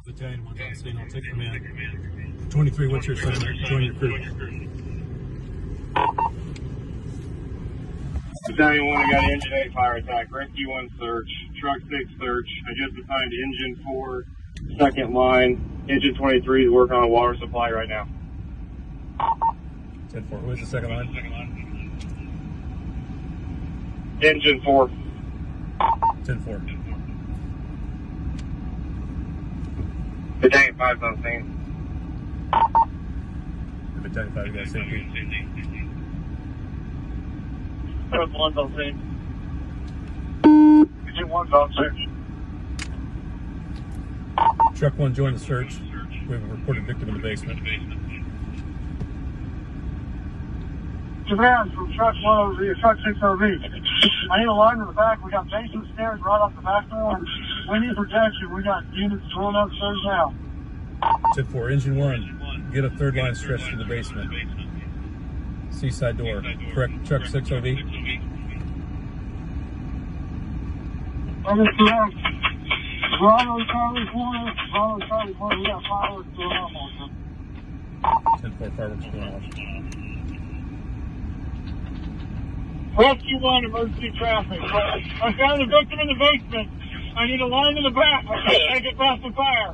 Battalion 1's on scene. I'll take command. 23, what's your assignment? Join your crew. Battalion 1, I got engine 8 fire attack. Rescue 1 search. Truck 6 search. I just assigned engine 4, second line. Engine 23 is working on a water supply right now. 10-4, who's the second line? Engine 4. 10-4. Battalion 5's on scene. The Battalion 5, you got safety. Truck 1's on scene. Engine 1's on search. Truck 1, join the search. We have a reported victim in the basement. Command from truck 1 over to truck 6 OV. I need a line in the back. We got basement stairs right off the back door. We need protection. We got units going upstairs now. 10-4, engine 1, get a third line stretch to the basement. Seaside door. Correct, truck 6 OV. Bravo Charlie 4, Bravo Charlie 4, we got fireworks going off on them. 10-4, fireworks going off. Rescue 1, emergency traffic. I found a victim in the basement. I need a line in the back. I can't get past the fire.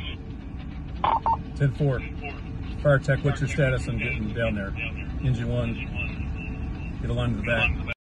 10-4, fire tech, what's your status on getting down there? Engine 1, get a line to the back.